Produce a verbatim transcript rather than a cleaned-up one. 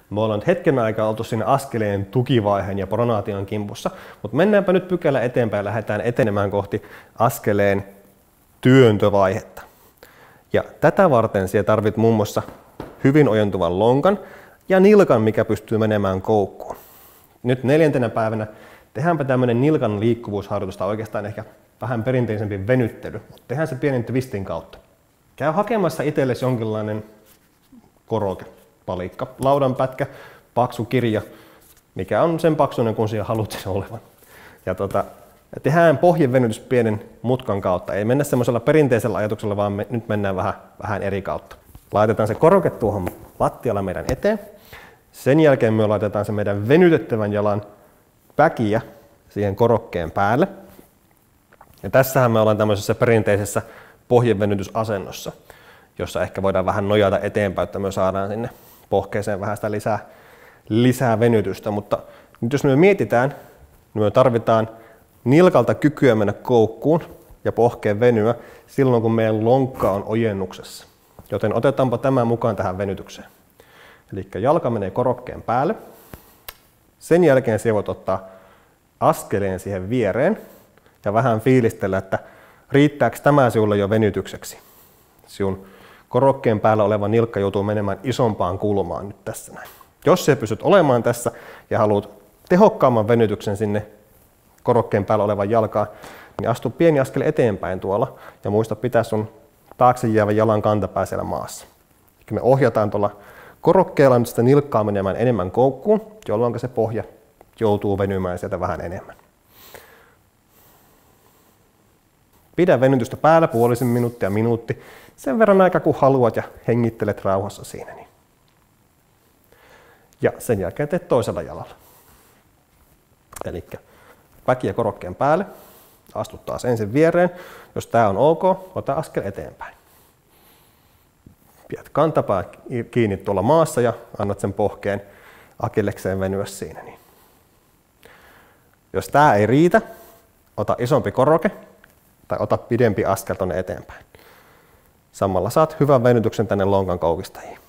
Me ollaan nyt hetken aikaa oltu siinä askeleen tukivaiheen ja pronaation kimpussa, mutta mennäänpä nyt pykälä eteenpäin ja lähdetään etenemään kohti askeleen työntövaihetta. Ja tätä varten siellä tarvit muun muassa hyvin ojentuvan lonkan ja nilkan, mikä pystyy menemään koukkuun. Nyt neljäntenä päivänä tehdäänpä tämmöinen nilkan liikkuvuusharjoitusta, oikeastaan ehkä vähän perinteisempi venyttely, mutta tehdään se pienen twistin kautta. Käy hakemassa itsellesi jonkinlainen koroke, palikka, laudanpätkä, paksu kirja, mikä on sen paksuinen, kun siellä haluat sen olevan. Ja tota, tehdään pohjevenytys pienen mutkan kautta. Ei mennä semmoisella perinteisellä ajatuksella, vaan me, nyt mennään vähän, vähän eri kautta. Laitetaan se koroke tuohon lattialla meidän eteen. Sen jälkeen me laitetaan se meidän venytettävän jalan päkiä siihen korokkeen päälle. Ja tässähän me ollaan tämmöisessä perinteisessä pohjevenytysasennossa, jossa ehkä voidaan vähän nojata eteenpäin, että me saadaan sinne pohkeeseen vähän sitä lisää, lisää venytystä. Mutta nyt jos me mietitään, niin me tarvitaan nilkalta kykyä mennä koukkuun ja pohkeen venyä silloin, kun meidän lonkka on ojennuksessa. Joten otetaanpa tämä mukaan tähän venytykseen. Eli jalka menee korokkeen päälle. Sen jälkeen sinä voit ottaa askeleen siihen viereen ja vähän fiilistellä, että riittääkö tämä sinulle jo venytykseksi. Sinun korokkeen päällä oleva nilkka joutuu menemään isompaan kulmaan nyt tässä näin. Jos sinä pystyt olemaan tässä ja haluat tehokkaamman venytyksen sinne korokkeen päällä olevan jalkaan, niin astu pieni askel eteenpäin tuolla ja muista pitää sun taakse jäävän jalan kantapää siellä maassa. Eli me ohjataan tuolla korokkeella nyt sitä nilkkaa menemään enemmän koukkuun, jolloin se pohja joutuu venymään sieltä vähän enemmän. Pidä venytystä päällä puolisen minuuttia, minuutti, sen verran aikaa kun haluat ja hengittelet rauhassa siinä. Niin. Ja sen jälkeen teet toisella jalalla. Eli päkiä korokkeen päälle, astut taas ensin viereen. Jos tämä on ok, ota askel eteenpäin. Pidät kantapää kiinni tuolla maassa ja annat sen pohkeen akillekseen venyä siinä. Niin. Jos tämä ei riitä, ota isompi koroke tai ota pidempi askel tuonne eteenpäin. Samalla saat hyvän venytyksen tänne lonkan koukistajiin.